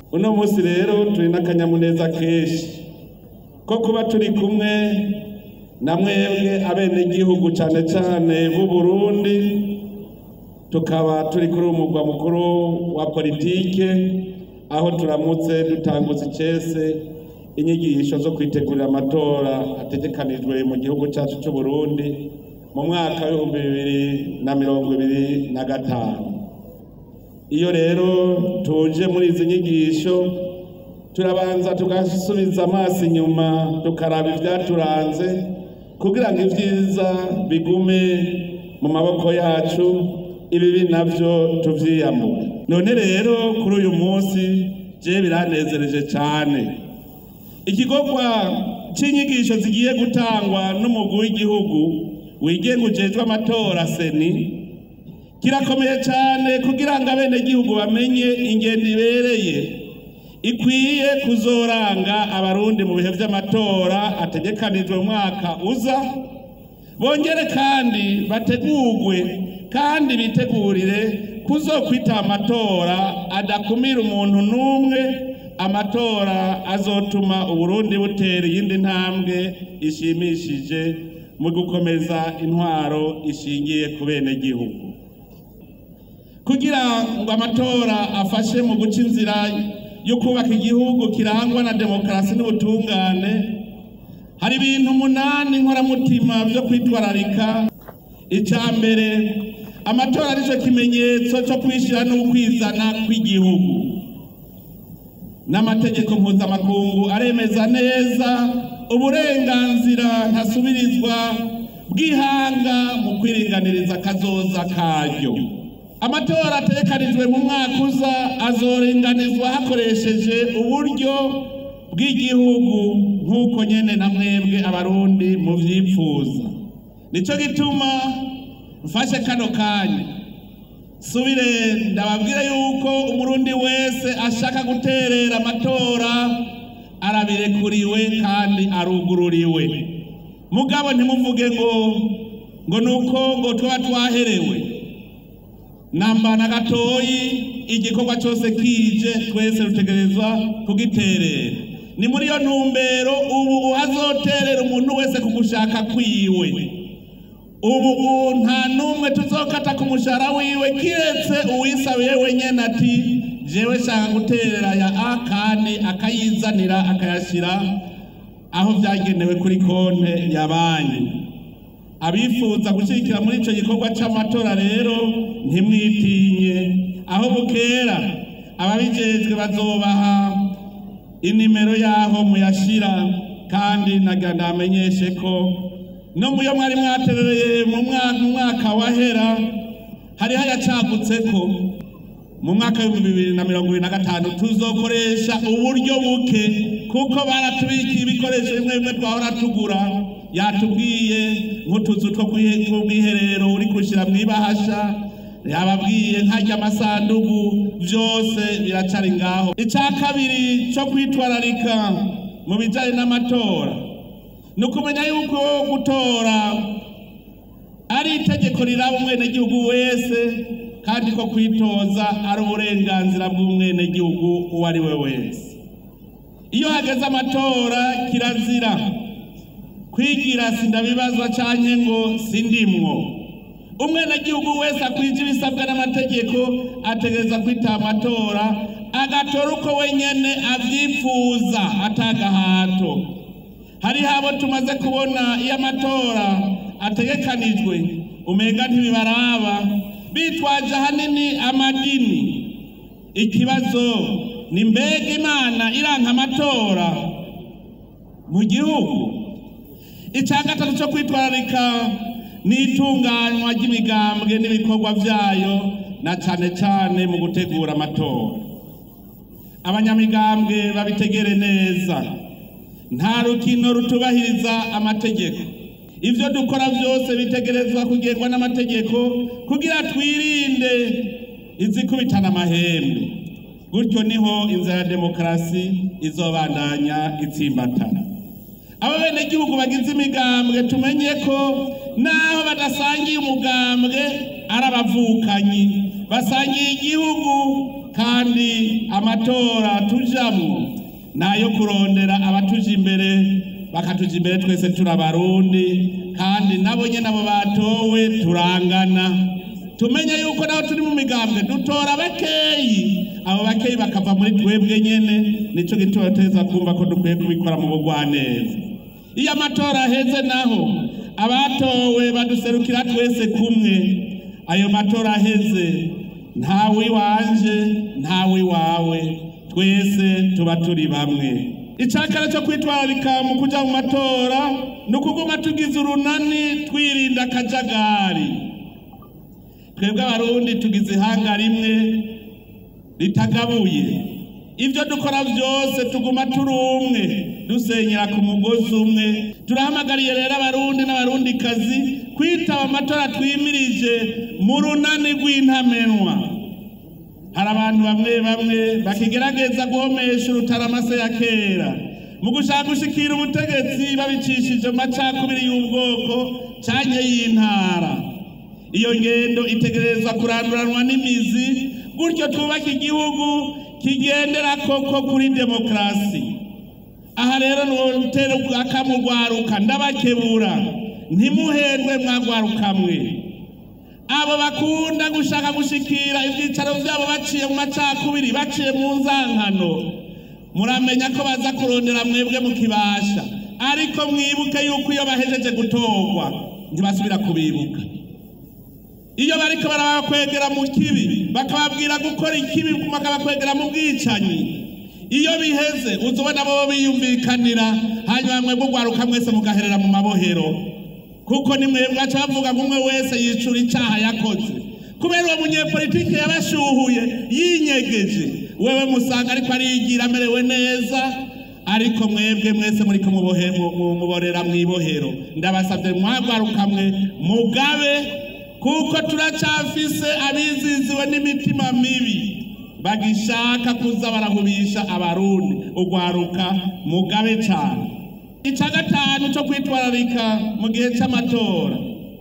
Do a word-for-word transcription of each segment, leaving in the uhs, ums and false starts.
uno munsi rero turi n'akanyamuneza kenshi ko kuba turi kumwe na mwebwe abenegihugu cyane cyane b'u Burundi, tukaba turi kuri umugwa mukuru wa politike aho turamutse dutanguza icese inyigisho zo kwitegurira amatora ategekanijwe mu gihugu cyacu cy'u Burundi mu mwaka w'ibihumbi bibiri na mirongo ibiri na gatanu. Iyo rero tuje muri izi nyigisho turabanza tugasubiza amaso inyuma tukaraba ivyaturanze kugira ngo ivyiza bigume mu maboko yacu, ibibi navyo tuvyiyamure. None rero kuri uyu munsi je biranezereje cyane igikorwa c'inyigisho zigiye gutangwa n'umugwi w'igihugu wigenga ujejwe amatora seni kirakomeye cyane kugira ngo abenegihugu bamenye ingendo ibereye ikwiye kuzoranga abarundi mu bihe vy'amatora ategekanijwe mu mwaka uza, bongere kandi bategurwe kandi bitegurire kuzokwita amatora adakumira umuntu n'umwe, amatora azotuma Uburundi butera iyindi ntambwe ishimishije mu gukomeza intwaro ishingiye ku benegihugu. Kugira ngo amatora afashe mu guca inzira yo kubaka igihugu kirangwa na demokarasi n'ubutungane, hari ibintu umunani nkoramutima byo kwitwararika. Icya mbere, amatora arico kimenyetso cyo kwishira no kwizana kw'igihugu, n'amategeko mpuzamakungu aremeza neza uburenganzira ntasubirizwa bw'ihanga mu kwiringaniriza kazoza karyo. Amatora ategekanijwe mu mwaka uza azorenganizwa hakoresheje uburyo bw'igihugu nk'uko nyene na mwebwe abarundi mu vyipfuza. Nico gituma mfashe kano kanya subire ndababwira yuko umurundi wese ashaka guterera amatora arabirekuriwe kandi arugururiwe. Mugabo ntimuvuge ngo ngo nuko ngo twa twaherewe namba na gatoyi, igikorwa cyose kije twese rutegerezwa kugiterera. Ni muri yo ntumbero ubu uhazoterera umuntu wese kugushaka kwiwe. Ubu nta numwe tuzokata ku mushara wiwe kiretse uwisabiye wenyene ati jewe shaka guterera ya A kandi akayizanira akayashira aho byagenewe kuri konte ya banki. Abifuza gushikira muri ico gikorwa c'amatora rero ntimwitinye, aho bukera ababijejwe bazobaha inimero yaho muyashira, kandi naganda amenyeshe ko no muyo mwari mwaterereye mu mwaka wahera hari hayacagutseko mu mwaka w'ibihumbi bibiri na mirongo ibiri na gatanu tuzokoresha uburyo buke kuko baratubikiye ibikoresho bimwe bimwe twahora tugura. Yatubwiye nk'utuzu two kwiherero uri kushira mwibahasha, yababwiye nkajya amasandugu, byose biracari ngaho. Icya kabiri cyo kwitwararika mu bijanye n'amatora nukumenya yuko gutora ari itegeko riraba umwenegihugu wese, kandi ko kwitoza ari uburenganzira bw'umwenegihugu uwo ari we wese. Iyo hageze amatora kirazira kwigira sindabibazwa canke ngo sindimwo. Umwenegihugu wese akwije ibisabwa n'amategeko ategereza kwita amatora agatora uko wenyene avyipfuza atagahato. Hari habo tumaze kubona iyo amatora ategekanijwe umenga ntibibaraba, bitwaje hanini amadini. Ikibazo ni mbega Imana iranka amatora mu gihugu? Icya gatatu cyo kwitwararika ni itunganywa ry'imigambwe n'ibikorwa vyayo, na cane cane mu gutegura amatora. Abanyamigambwe babitegere neza, nta rukino rutubahiriza amategeko. Ivyo dukora vyose bitegerezwa kugerwa n'amategeko kugira twirinde izikubitana amahembe. Gutyo niho inzira ya demokarasi izobandanya itsimbatana. Abo benegihugu bagize imigambwe tumenye ko naho badasangiye umugambwe arabavukanyi, basangiye igihugu kandi amatora tujamwo nayo kurondera abatuja imbere bakatuja imbere twese turabarundi kandi nabo nyene abo batowe turangana tumenye yuko naho turi mu migambwe dutora bakeyi abo bakeyi bakava muri twebwe nyene nico gituma teza kumva ko dukwiye kubikora mu bugwaneza iyo amatora aheze naho abatowe baduserukira twese kumwe ayo matora aheze ntawe wanje ntawe wawe twese tuba turi bamwe icakara cyo kwitwararika mu kuja mu matora nukuguma tugize urunani twirinda akajagari twebwe abarundi tugize ihanga rimwe ritagabuye ivyo dukora vyose tuguma turi umwe dusenyera ku mugozi umwe turahamagariye rero abarundi n'abarundikazi kwitaba amatora twimirije mu runani rw'intamenwa hari abantu bamwe bamwe bakigerageza guhomesha urutaramase ya kera mu gushaka gushikira ubutegetsi babicishije macakubiri y'ubwoko canke y'intara iyo ngendo itegerezwa kuranduranwa n'imizi gutyo twubaka igihugu kigendera koko kuri demokrasi aha rero n'utera akamugwaruka ndabakebura ntimuhendwe mwagwarukamwe abo bakunda gushaka gushikira ivyicaro vyabo baciye mu macakubiri baciye mu nzankano muramenya ko baza kurondera mwebwe mu kibasha ariko mwibuke yuko iyo bahejeje gutorwa ntibasubira kubibuka iyo bariko barabakwegera mu kibi bakababwira gukora ikibi bakabakwegera mu bwicanyi iyo biheze uzobona bo biyumvikanira hanyuma mwebwe ugwaruka mwese mugaherera mu mabohero kuko ni mwebwe baca bavuga ngo umwe wese yicura icaha yakoze kubera uwo munyepolitike yabashuhuye yinyegeje wewe musanga ariko arigira amerewe neza ariko mwebwe mwese muri kumuborera mwibohero ndabasavye mwagwaruka mwe mugabe kuko turacafise abiziziwe n'imitima mibi bagishaka kuza barahubisha abarundi ugwaruka mugabe cyane ica gatanu cyo kwitwararika mu gihe cy'amatora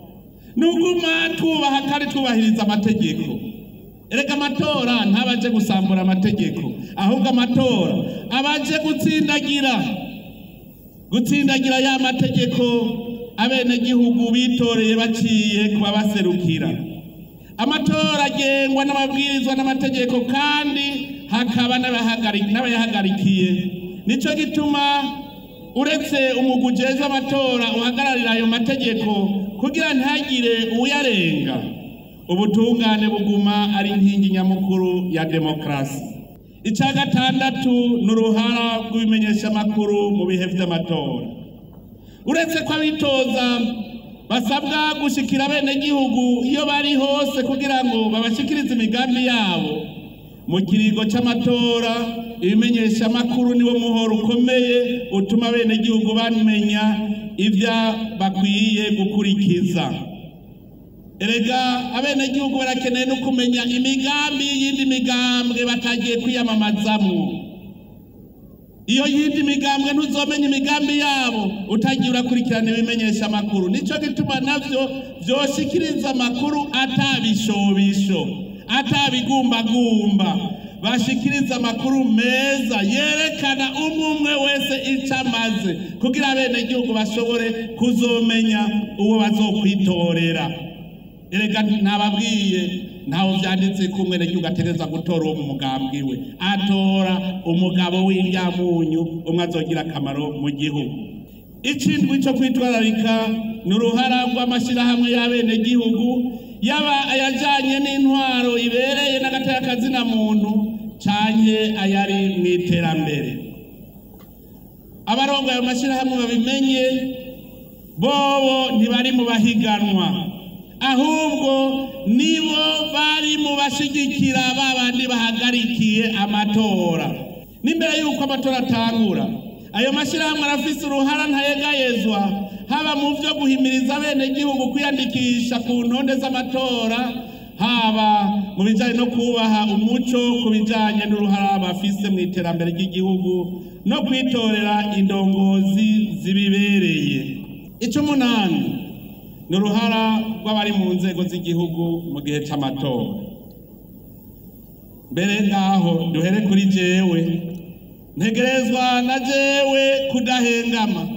nuguma tubaha kandi twubahiriza amategeko erega amatora ntabaje gusambura amategeko ahubwo amatora abaje gutsindagira gutsindagira ya mategeko abene gihugu bitoreye baciye kuba baserukira amatora agengwa n'amabwirizwa n'amategeko kandi hakaba n'abayahagarikiye nico gituma uretse umugujejwe amatora uhagararira ayo mategeko kugira ntagire uyarenga ubutungane buguma ari inkingi nyamukuru ya demokrasi ica gatandatu n'uruhara rw'ibimenyesha makuru mu bihe vy'amatora uretse ko abitoza basabwa gushikira bene gihugu iyo bari hose kugira ngo babashikirize imigambi yabo mu kiringo c'amatora ibimenyesha makuru niwo muhoro ukomeye utuma bene gihugu bamenya ivya bakwiye gukurikiza erega abene gihugu barakeneye no kumenya imigambi y'indi migambwe batagiye kwiyamamazamwo iyo yindi migambwe ntuzomenya imigambi yabo utagiye urakurikirana ibimenyesha amakuru nico gituma navyo vyoshikiriza amakuru atabishobisho atabigumbagumba bashikiriza amakuru meza yerekana umwe wese ico amaze kugira abene gihugu bashobore kuzomenya uwo bazokwitorera erega nababwiye ntaho vyanditse ko umwene gihugu ategereza gutora uwo mu mugambwe we atora umugabo w'indyamunyu umwe azogira akamaro mu gihugu ikindwi cyo kwitwararika ni uruhara rw'amashirahamwe y'abene gihugu yaba ayajanye n'intwaro ibereye n'agateka na muntu canke ayari mw'iterambere abarongo ayo mashirahamwe babimenye bobo ntibari mu bahiganwa ahubwo nibo bari mu bashigikira babandi bahagarikiye amatora n'imbere yuko amatora atangura ayo mashirahamwe arafise uruhara ntayegayezwa haba mu vyo guhimiriza bene gihugu kwiyandikisha ku ntonde z'amatora haba mu bijanye no kubaha umuco ku bijanye n'uruhara bafise mu iterambere ry'igihugu no kwitorera indongozi zibibereye icumunani n'uruhara rw'abari mu nzego z'igihugu mu gihe c'amatora mbere ngaho duhere kuri jewe ntegerezwa na jewe kudahengama.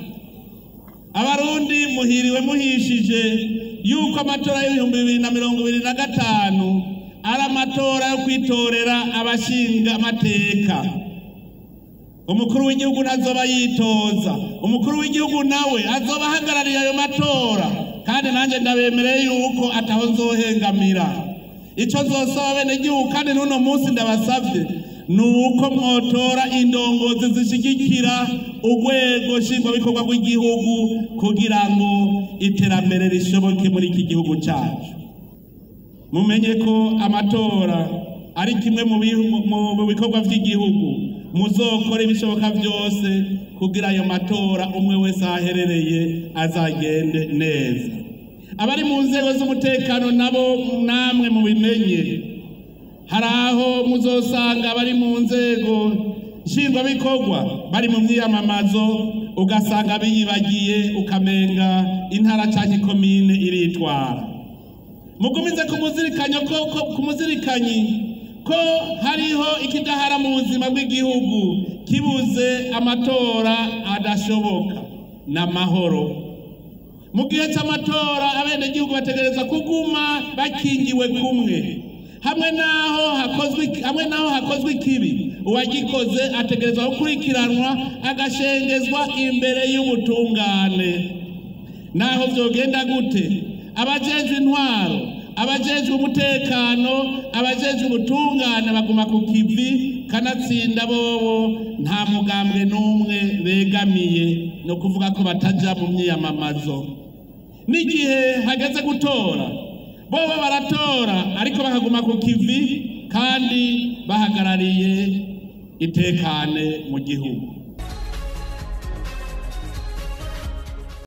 Abarundi muhiriwe muhishije yuko amatora y'ibihumbi bibiri na mirongo ibiri na gatanu ari amatora yo kwitorera abashinga amateka. Umukuru w'igihugu nazoba yitoza, umukuru w'igihugu nawe azoba ahagarariye ayo matora, kandi nanje ndabemereye yuko ataho nzohengamira. Ico nzosaba bene gihugu kandi n'uno munsi ndabasavye nuko mwotora indongozi zishigikira urwego nshingwabikorwa rw'igihugu kugira ngo iterambere rishoboke muri iki gihugu cyacu. Mumenye ko amatora ari kimwe mu bikorwa by'igihugu, muzokora ibishoboka byose kugira ayo matora umwe wese aherereye azagende neza. Abari mu nzego z'umutekano nabo namwe mubimenye, hari aho muzosanga bari mu nzego nshingwabikorwa bari mu myiyamamazo ugasanga biyibagiye ukamenga intara cyangwa ikomine iritwara. Mugumize kumuzirikanya ko kumuzirikanyi ko hariho ikidahara mu buzima bw'igihugu, kibuze amatora adashoboka n'amahoro. Mu gihe cy'amatora abenegihugu bategereza kuguma bakingiwe kumwe, hamwe naho hakozwe hamwe naho hakozwe ikibi uwagikoze ategerezwa gukurikiranwa agashengezwa imbere y'ubutungane. Naho vyogenda gute, abajejwe intwaro, abajejwe umutekano, abajejwe ubutungane baguma ku kivi, kanatsinda bobo nta mugambwe n'umwe begamiye, no kuvuga ko bataja mu myiyamamazo. N'igihe hageze gutora bobo baratora ariko bakaguma ku kivi kandi bahagarariye itekane mu gihugu.